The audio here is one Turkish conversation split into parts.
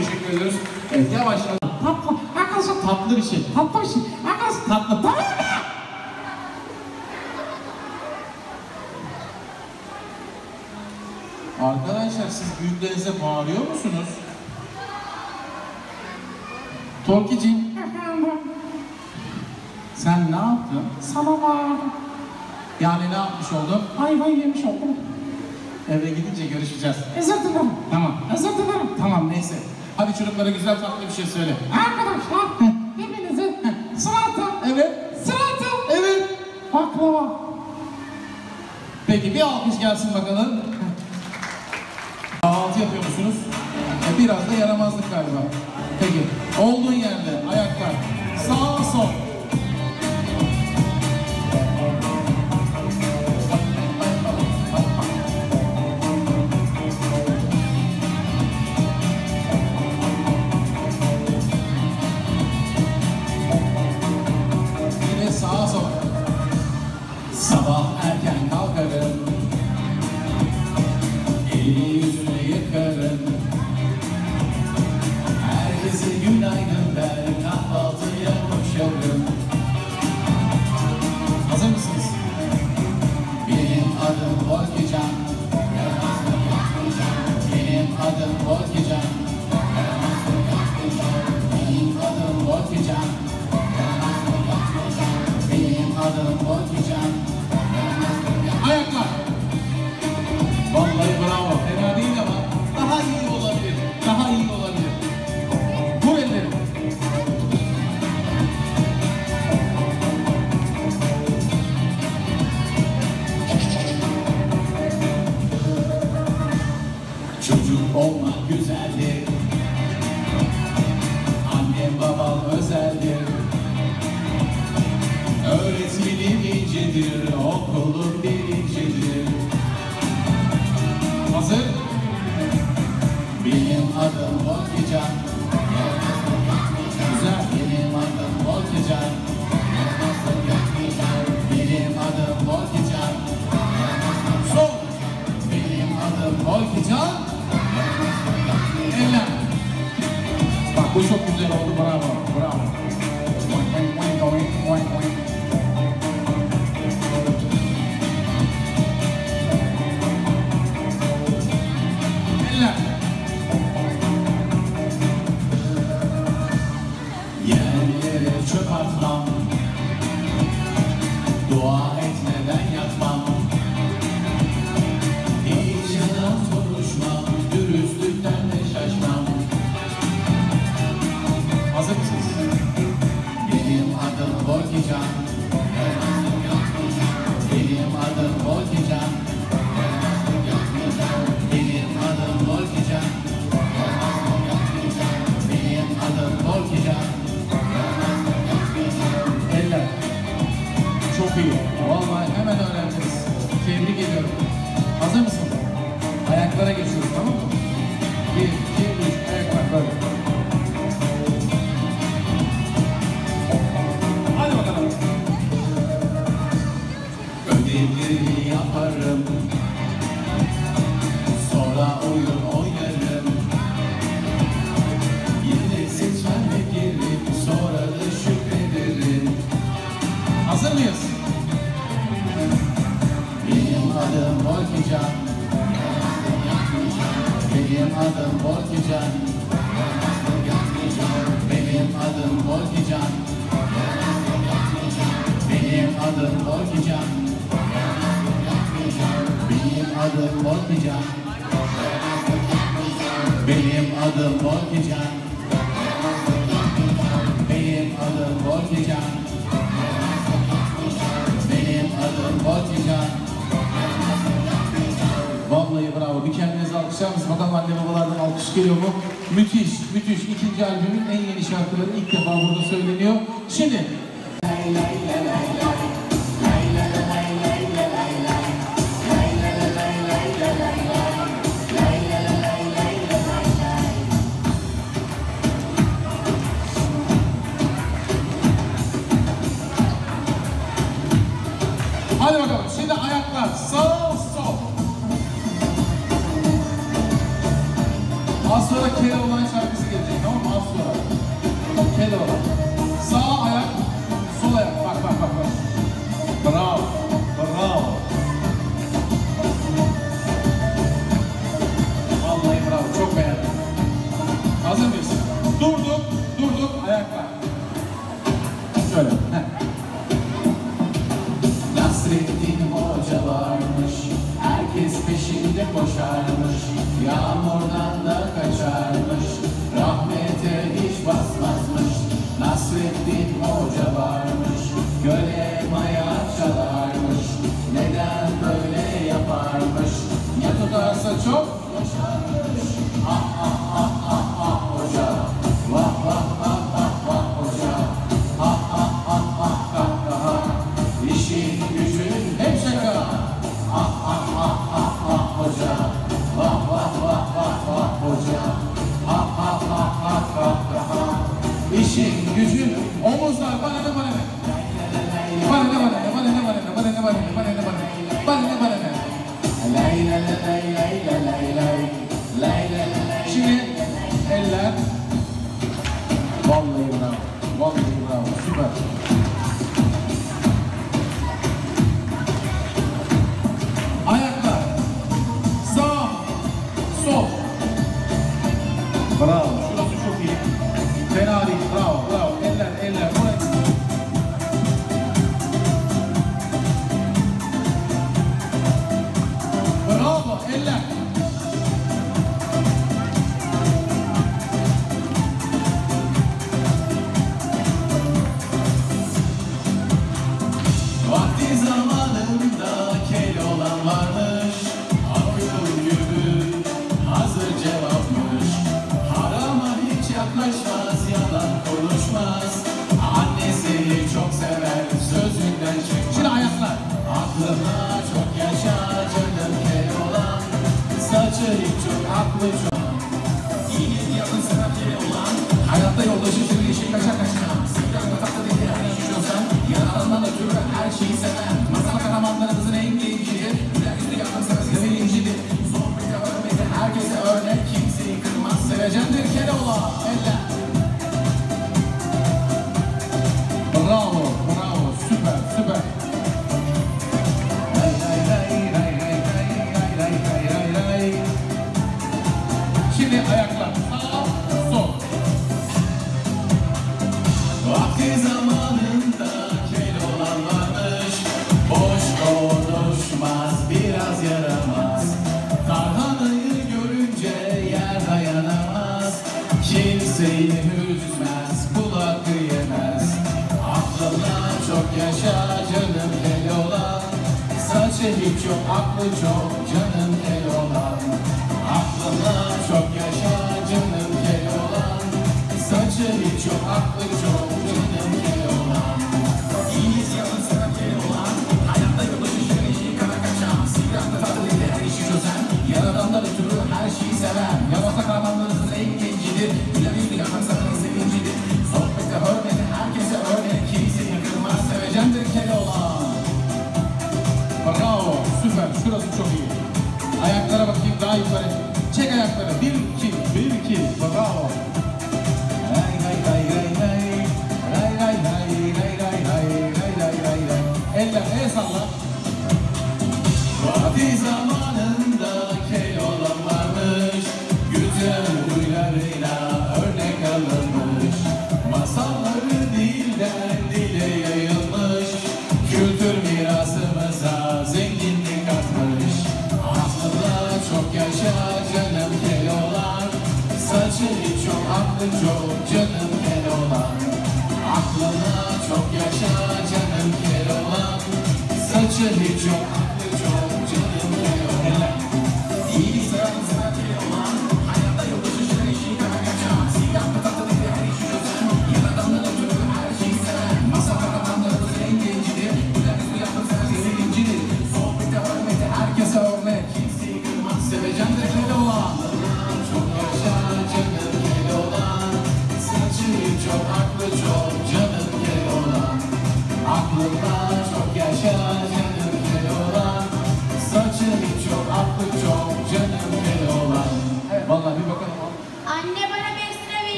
teşekkür ediyoruz. Evet, yavaş yavaş. Tatlı. Arkadaşım. Tatlı bir şey. Tatlı bir şey. Arkadaşım. Tatlı. Arkadaşlar siz büyüklerinize bağırıyor musunuz? Tolkiciğim, Efendim. sen ne yaptın? Sana bağırdım. Yani ne yapmış oldun? Ayvayı yemiş oldum. Eve gidince görüşeceğiz. Özür dilerim. Tamam. Özür dilerim. Tamam, neyse. Hadi çocuklara güzel tatlı bir şey söyle. Arkadaşlar. Hepinizin sıratı. Evet. Sıratı. Evet. Baklava. Peki bir alkış gelsin bakalım. Kahvaltı yapıyor musunuz? Biraz da yaramazlık galiba. Peki. Olduğun yerde ayaklar. Sağ sol. Yine sağa sol. Sabah erken kalkarım. Elini yüzünü yıkarım. Herkese günaydın der, kahvaltıya koşarım. Hazır mısınız? Benim adım Volkican. Benim adım Volkican. Benim adım Volkican. Benim adım Volkican. Ayaklar. Vallahi bravo. Fena değil ama daha iyi olabilir. Daha iyi olabilir. Vur elleri. Çocuk olmak güzeldir. Annem babam özeldir. Öğretmenim incedir, okulum birincidir. Hazır? Benim adım Volkican. Güzel. Benim adım Volkican. Benim adım Volkican. Sol. Benim adım Volkican. Eller. Bak bu çok güzel oldu, bravo. Bravo. Eller. Yerlere çöp atmam. Dua etmeden yatmam. Hiç yalan konuşmam. Dürüstlükten de şaşmam. Hazır mısınız? Benim adım Volkican. Benim adım Volkican. Benim adım Volkican. Benim adım Volkican. Eller. Çok iyi. Vallahi hemen öğrendiniz. Tebrik ediyorum. Hazır mısın? Ayaklara geçiyoruz, tamam mı? 1, 2, 3, ayaklar böyle. Hadi bakalım. Ödevleri yaparım. Sonra oyun oynarım. Yine seçmenle girerim. Sonra da şükrederim. Hazır mıyız? Benim adım Volkican. Benim adım Volkican. Benim adım Volkican. Benim adım Volkican. Benim adım Volkican. Benim adım Volkican. Benim adım Volkican. Benim adım Volkican. Vallahi bravo. Bir kendinize alkışlar mısınız? Bakalım anne babalardan alkış geliyor mu? Müthiş, müthiş. İkinci albümün en yeni şarkıları ilk defa burada söyleniyor. Şimdi hadi bakalım. Şimdi ayaklar. Sağ, sol. Az sonra Keloğlan şarkısı gelecek. sonra. Keloğlan. Sağ ayak, sol ayak. Bak bak bak bak. Bravo. Bravo. Vallahi bravo. Çok beğendim. Hazır mıyız? Durduk. Durduk. Ayaklar. Şöyle. Heh. Nasrettin Hoca varmış, herkes peşinde koşarmış, yağmurdan da kaçarmış, rahmete hiç basmazmış. Nasrettin Hoca varmış, göle maya çalarmış, neden böyle yaparmış? Ya tutarsa çok yaşarmış. Ah ah ah ah ah hoca, vah vah vah vah vah hoca, ah ah ah ah kahkaha, işin gücün hep şaka. Ah ah ah ah ah hoca, vah vah vah vah vah hoca, ah ah ah ah kahkaha, işin gücün omuzlar bana ne bana ne. Bana ne bana ne bana ne bana ne bana ne bana ne bana ne bana ne bana ne bana ne. Lay lay lay lay lay lay lay lay lay lay. Şimdi eller. Vallahi bravo. Vallahi bravo. Süper. Ayaklar. Sağ. Sol. Bravo. Şurası çok iyi. Fena değil. Bravo. Bravo. Eller. Eller. Buraya. Bravo. Eller. Vakti zamanında Keloğlan varmış, akıyor gibi hazır cevapmış. Harama hiç yaklaşmaz, yalan konuşmaz, annesi çok sever, sözünden çıkmaz. Şimdi ayaklar. Aklına çok yaşa canım Keloğlan, saçı hiç çok aklı çok. İyi yakın sana Keloğlan, hayatta yolda şaşırır işi kaça kaça. Sıkıntı tatlı değil her işi çözsen, yaralarından ötürü her şeyi seven. Masal kahramanlarımızın en gencidir, güler yüzlü yakın sana sevilincidir. Sohbeti örmekte herkese örnek, kimseyi kırmaz, sevecendir Keloğlan. Eller. Bravo, bravo, süper, süper. Lay lay lay lay lay lay lay lay lay lay. Şimdi ayaklar. Sağ, sol. Vakti zamanında Keloğlan varmış, boş konuşmaz, biraz yaramaz. Tarhanayı görünce yer dayanamaz, kimseyi üzmez, kulak yemez. Aklına çok yaşa canım Keloğlan, saçı hiç yok, aklı çok canım Keloğlan. Aklına çok yaşa canım Keloğlan, saçı hiç yok, aklı çok canım Keloğlan. İyiyiz yalnız sana Keloğlan, hayatta yolu şaşırır işi kara kaçan. Silahlı tatlı ile her işi çözen, yaradanlar ötürü her şeyi seven. Yavasa kahramanlarımızın en gencidir, güler yüzlü yakın sana sevincidir. Sohbete hürmeti herkese örnek, kimseyi kırmaz, sevecendir Keloğlan. Bravo, süper, şurası çok iyi. Ayaklara bakayım daha yukarı. Çek ayakları, 1 2 1 2, bravo. Lay lay lay lay lay lay lay lay lay lay lay lay lay lay. Eller, el salla. Vakti zamanında Keloğlan varmış, güzel huylarıyla örnek alınmış. Masalları dilden dile yayılmış, kültür mirasımıza zenginlik katmış. Aslında çok yaşa canım Keloğlan, saçı hiç yok, aklı çok canım Keloğlan. Aklına çok yaşa canım Keloğlan, saçı hiç yok, aklı çok canım Keloğlan. İyi sıranın sana Keloğlan, hayatta yolda şaşırır işi kara kaçan. Silahlı tatlı değil her işi çözen, yaradanlar ötürü her şeyi seven. Masal kahramanlarımız en gencidir, güler yüzlü yakın sana sevincidir. Sohbete hürmeti herkese örnek, kimseyi kırmaz, sevecendir Keloğlan. Çok yaşa canım Keloğlan, saçı hiç yok, aklı çok canım Keloğlan. Aklına çok yaşa canım Keloğlan,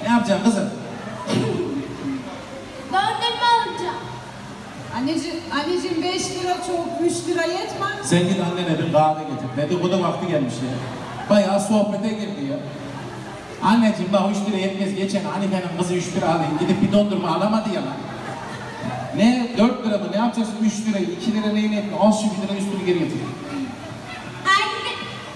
Ne yapacaksın kızım? Dondurma alacağım. Anneciğim 5 lira çok, 3 lira yetmez. Sen git annene bir kahve getir. Dedikodu vakti gelmiş ya. Bayağı sohbete girdi ya. Anneciğim bak 3 lira yetmez. Geçen Hanife'nin kızı 3 lira alayım. Gidip bir dondurma alamadı ya lan. Ne? 4 lira mı? Ne yapacaksın 3 lirayı? 2 lira neyine etmiyor? Al şu 1 lira üstünü geri getir. Anne.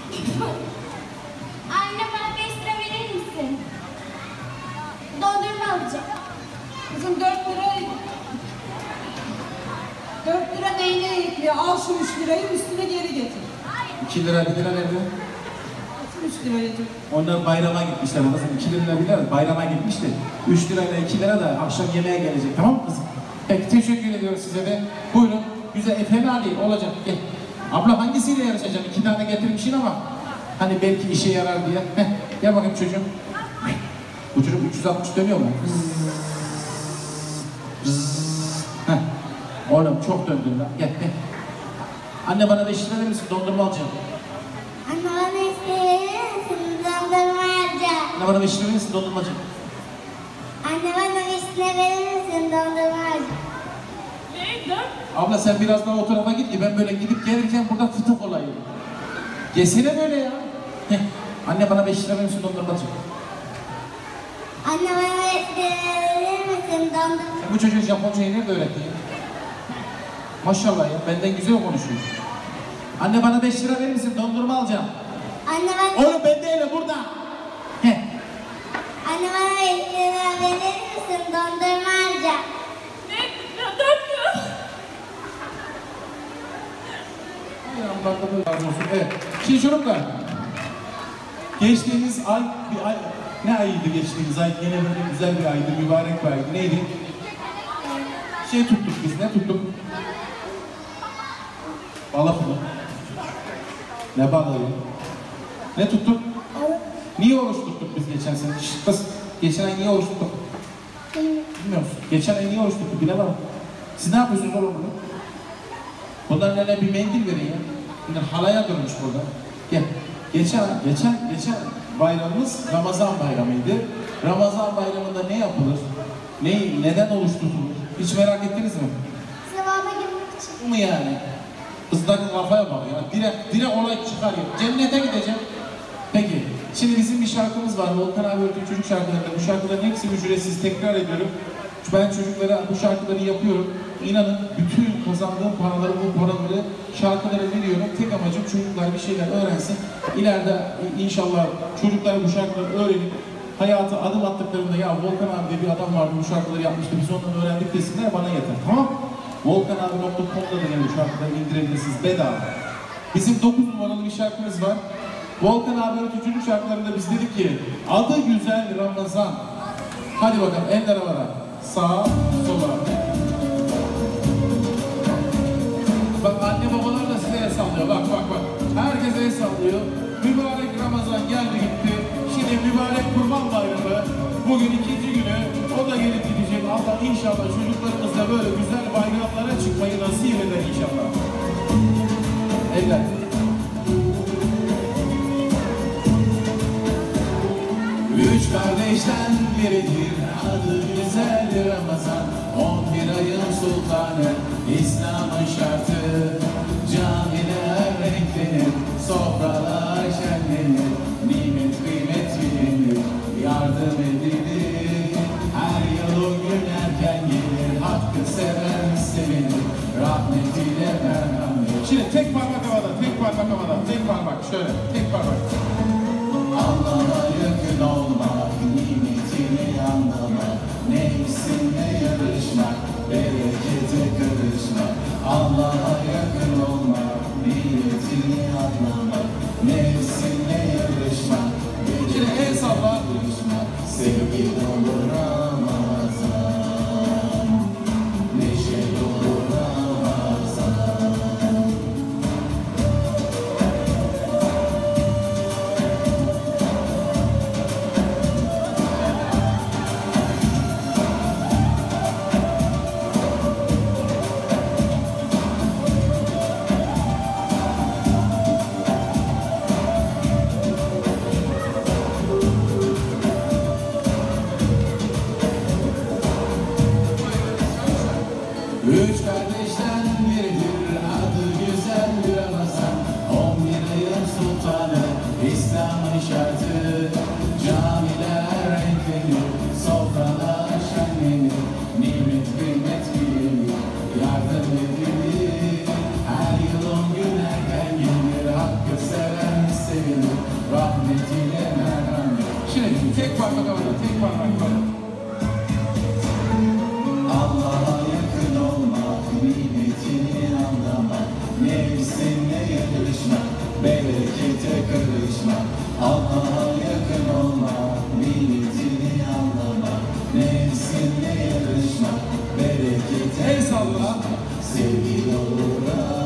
Anne bana 5 lira verir misin? Dondurma alacağım. Kızım 4 lira neyine yetmiyor? Al şu 3 lirayı üstüne geri getir. 2 lira 1 lira nerede? 3 lira getir. Onlar bayrama gitmişler kızım. 2 lira 1 lira bayrama gitmişti. 3 lirayla 2 lira da akşam yemeğe gelecek. Tamam mı kızım? Peki teşekkür ediyoruz size de. Buyurun. Güzel fena değil olacak. Gel. Abla hangisiyle yarışacaksın? 2 tane getirmişsin ama hani belki işe yarar diye. Heh. Gel bakayım çocuğum. Bu çocuk 360 dönüyor mu? Heh. Oğlum çok döndün lan. Gel gel. Anne bana 5 lira verir misin? Dondurma alacağım. Anne bana 5 lira verir misin? Dondurma alacağım. Anne bana 5 lira verir misin? Dondurma alacağım. Anne bana 5 lira verir misin? Dondurma alacağım. Abla sen biraz daha o tarafa git ki ben böyle gidip gelirken burada fıtık olayım. Yesene böyle ya. Heh. Anne bana 5 lira verir misin? Dondurma alacağım. Anne bana 5 lira verir misin? Dondurma. Sen bu çocuğa Japoncayı nerede öğrettin ya? Maşallah ya, benden güzel konuşuyor. Anne bana 5 lira verir misin? Dondurma alacağım. Anne bana, Oğlum ben değilim burada. Heh. anne bana 5 lira verir misin? Dondurma alacağım. Ay Allah'ım böyle razı olsun. Evet. Şimdi çocuklar. Geçtiğimiz ay, bir ay, ne ayıydı geçtiğimiz ay? Yine böyle güzel bir aydı, mübarek bir aydı. Neydi? Şey tuttuk biz, ne tuttuk? Balık mı? Ne balığı? Ne tuttuk? Niye oruç tuttuk biz geçen sene? Şşt kız, geçen ay niye oruç tuttuk? Bilmiyor musun? Geçen ay niye oruç tuttuk bilemem. Siz ne yapıyorsunuz oğlum burada? Bundan nene bir mendil verin ya. Bunlar halaya dönmüş burada. Gel. Geçen bayramımız Ramazan bayramıydı. Ramazan bayramında ne yapılır? Neden oruç tutulur? Hiç merak ettiniz mi? Sevaba girmek için. Bu mu yani? Kızların kafaya bak ya. Direkt olay çıkarıyor. Cennete gideceğim. Peki. Şimdi bizim bir şarkımız var. Volkan abi öğrettiği çocuk şarkılarında. Bu şarkıların hepsi ücretsiz. Tekrar ediyorum. Ben çocuklara bu şarkıları yapıyorum. İnanın bütün kazandığım paraları şarkılara veriyorum. Tek amacım çocuklar bir şeyler öğrensin. İleride inşallah çocuklar bu şarkıları öğrenip hayata adım attıklarında ya Volkan abi diye bir adam vardı bu şarkıları yapmıştı. Biz ondan öğrendik desinler bana yeter. Tamam mı? volkanabi.com'da da yani bu şarkıları indirebilirsiniz bedava. Bizim 9 numaralı bir şarkımız var. Volkan abi öğretici şarkılarında biz dedik ki adı güzel Ramazan. Hadi bakalım eller havada. Sağa, sola. Bak anne babalar da size el sallıyor. Bak. Herkes el sallıyor. Mübarek Ramazan geldi gitti. Şimdi mübarek Kurban Bayramı. Bugün 2. günü. O da gelip gidecek. Allah inşallah çocuklarımızla böyle güzel bayramlara çıkmayı nasip eder inşallah. Eller. Üç kardeşten biridir, adı güzel Ramazan. 11 ayın sultanı, İslam'ın şartı. Camiler renklenir, sofralar şenlenir. Nimet kıymet bilinir, yardım edilir. Her yıl o gün erken gelir, hakkı seven sevinir. Rahmetiyle merhamet. Şimdi tek parmak havada, tek parmak havada, tek parmak şöyle, tek parmak. Allah'a yakın olmak, nimetini anlamak, nefsinle yarışmak, berekete karışmak. Allah'a yakın olmak, nimetini anlamak, nefsinle yarışmak, berekete karışmak. Sevgi dolu Ramazan, neşe dolu Ramazan. Şimdi tek parmak havada, tek parmak havada. Allah'a yakın olmak, nimetini anlamak, nefsinle yarışmak, berekete karışmak. Allah'a yakın olmak, nimetini anlamak, nefsinle yarışmak, berekete El salla. sevgi olur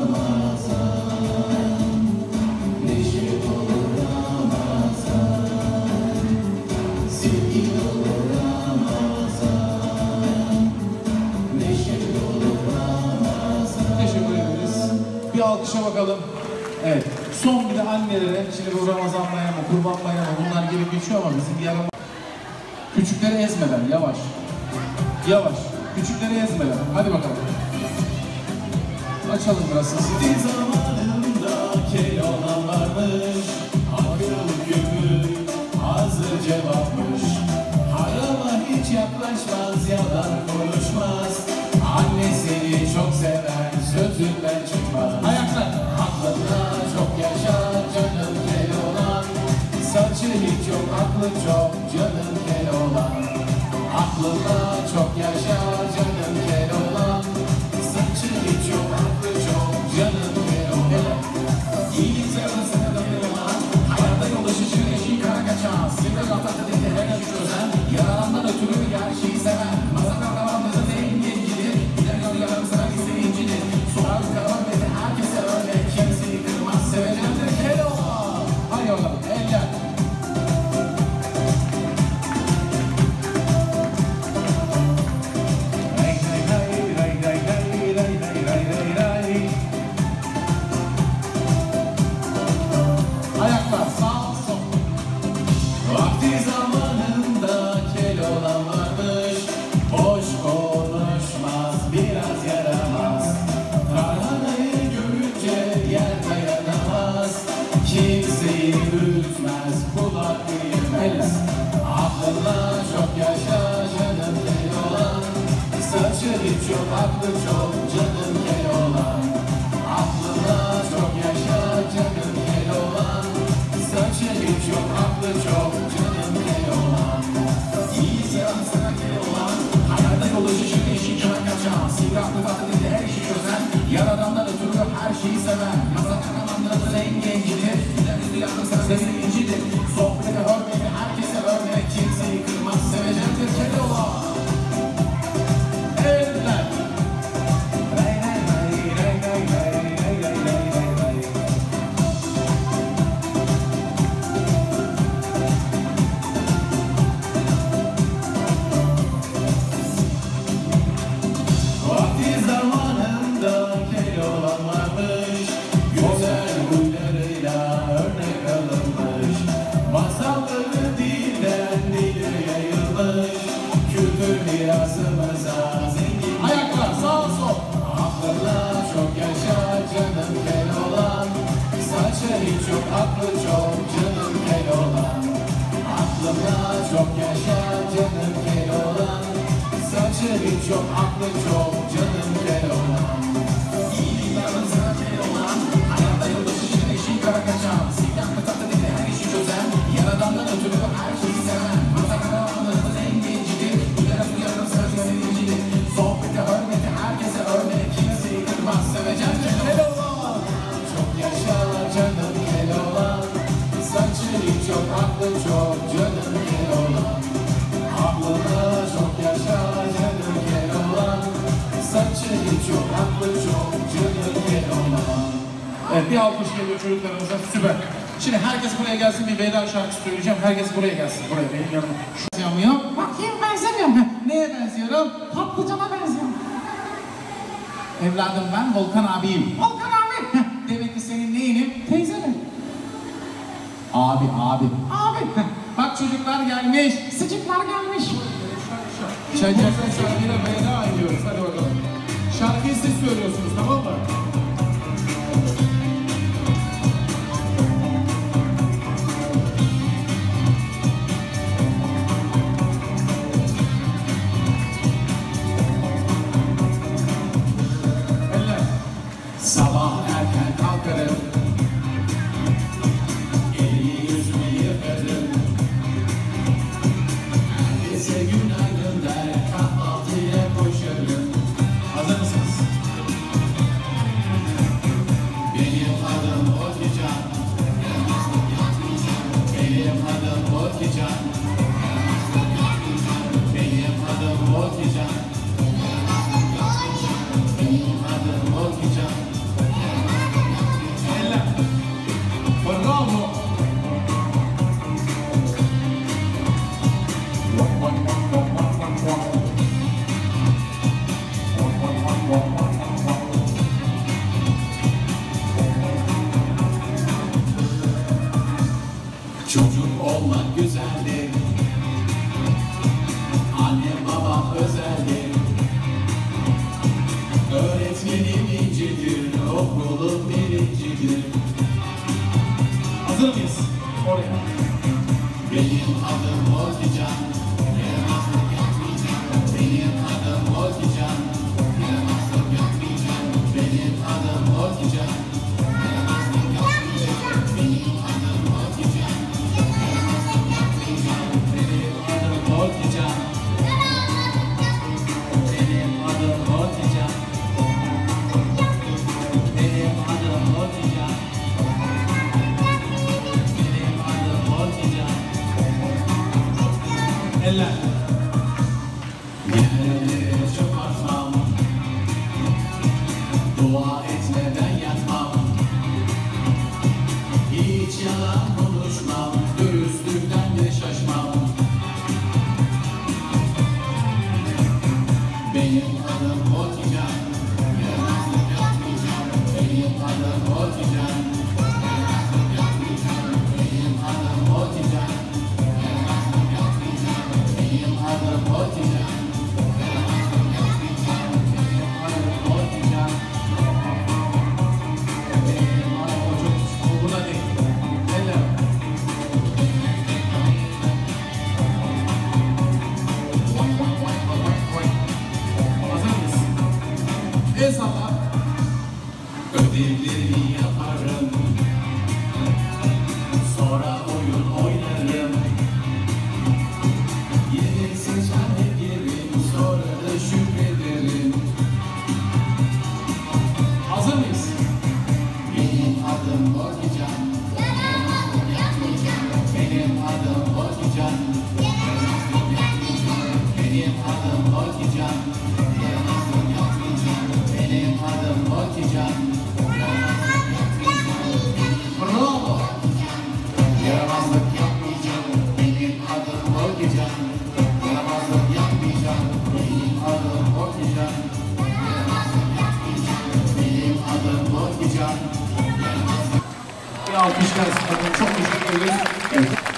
Ramazan, neşe olur Ramazan, sevgi olur Ramazan, neşe olur Ramazan. Teşekkür ederiz. Bir alkışa bakalım. Evet. Son bir de annelere, şimdi bu Ramazan bayramı, Kurban bayramı bunlar gelip geçiyor ama bizim yarım... Küçükleri ezmeden, yavaş. Yavaş. Küçükleri ezmeden. Hadi bakalım. Açalım biraz sesi. Bir zamanında kel olan varmış, akıl küpü hazır cevapmış. Harama hiç yaklaşmaz, yalan konuşmaz. Anne seni çok sever, sözünden çıkmaz. Ayaklar. Aklında çok yaşar, canım kel olan. Saçı hiç yok, aklı çok, canım kel olan. Aklında çok yaşar, canım kel olan. Saçı hiç yok, aklı çok, canım kel olan. İyilik sevmesine dayanılan, hayatta yol dışı eşiği kara kaçan. Sinir lafata dedi her iş özen, yaralandan ötürü her şeyi seven. Masaka kavamızı zengin gidir, gider yol yarım sana bir sevincidir. Sorar kalan dedi herkese örnek, kimseyi kırmaz, sevecendir kel olan. Hadi bakalım. Eller. Ayaklar. Sağ sol. Vakti zamanında kel olan varmış, boş konuşmaz, biraz yaramaz. Tarhanayı görünce yer dayanamaz, kimseyi ürkmez, kulak bilmez. Aklında çok yaşa, canım kel olan. Saçı hiç yok, aklı çok, canım kel olan. Aklında çok yaşa, canım kel olan. Saçı hiç yok, aklı çok, canım kel olan. İyi seven sana kel olan. Hayalde yolu şişir, eşik can kaçan. Sivri aklı tatlı dilde her işi çözen. Yaradandan ötürü her şeyi seven. Yazan kanamanlarımız en gencidir. Giderini duyardım sana sevincidir. Sohbete hürmeti herkese örnek. Kimseyi kırmaz, sevecendir kel olan. Eller. Ray ray ray ray ray ray ray ray ray ray. Vakti zamanında kel olan varmış, güzel huylarıyla örnek alınmış. Masalları dilden dile yayılmış, kültür mirasımıza zengin. Ayaklar. Sağ sol. Aklında çok yaşa, canım kel olan. Saçı hiç yok, aklı çok, canım kel olan. Aklında çok yaşa, canım kel olan. Saçı hiç yok, aklı çok, canım kel olan. İyilik yarınsına kel olan. Hayatta yol dışı eşiği kara kaçan. Sikten tatlı dili her işi çözen. Yaradandan ötürü her şeyi seven. Mazak karavanlarımız en gencidir. Güler duyarım sözü sevincidir. Sohbete hürmeti herkese örnek. Kimseyi kırmaz, sevecendir kel olan. Çok yaşa, canım kel olan. Saçı hiç yok, aklı çok, canım kel olan. Aklında çok yaşa, canım kel olan. Saçı hiç yok, aklı çok, canım kel olan. Evet, bir alkış geliyor çocuklarımıza. Süper. Şimdi herkes buraya gelsin, bir veda şarkısı söyleyeceğim. Herkes buraya gelsin. Buraya, benim yanıma. Şu yanmıyor. Bakayım benzemiyor mu? Neye benziyorum? Patlıcana benziyor. Evladım ben Volkan abiyim. Volkan abi. Demek ki senin neyinim? Teyzenim. Abi. Abi. Bak çocuklar gelmiş. Sıcıklar gelmiş. Çaycaklar şarkıyla veda ediyoruz. Hadi bakalım. Şarkıyı siz söylüyorsunuz, tamam mı? Eller. Sabah erken kalkarım, elimi yüzümü yıkarım. Eller. Yerlere çok atmam, dua etmeden yatmam, hiç yalan konuşmam, dürüstlükten de şaşmam. Benim adım Otican, yaramazlık yapmayacağım. Benim adım Otican, yaramazlık yapmayacağım. Benim adım Otican, yaramazlık yapmayacağım. Benim adım Otican, yaramazlık yapmayacağım. Benim adım Otican. Benim adım o çok umuruna değil. Eller. Hazır mıyız? El salla. Ödevleri yaparım, sonra oyun oynarım. Yenilsiz hallederim, sonra da şükrederim. Hazır mıyız? Benim adım Otican, yaramazlık yapmayacağım. Benim adım Otican, yaramazlık yapmayacağım. Benim adım Otican, yaramazlık yapmayacağım. Benim adım Otican, yaramazlık yapmayacağım. Bravo. Yaramazlık yapmayacağım. Benim adım Otican, yaramazlık yapmayacağım. Benim adım Otican, yaramazlık yapmayacağım. Benim adım Otican. Bir alkış gelsin. Çok teşekkür ederiz. Evet.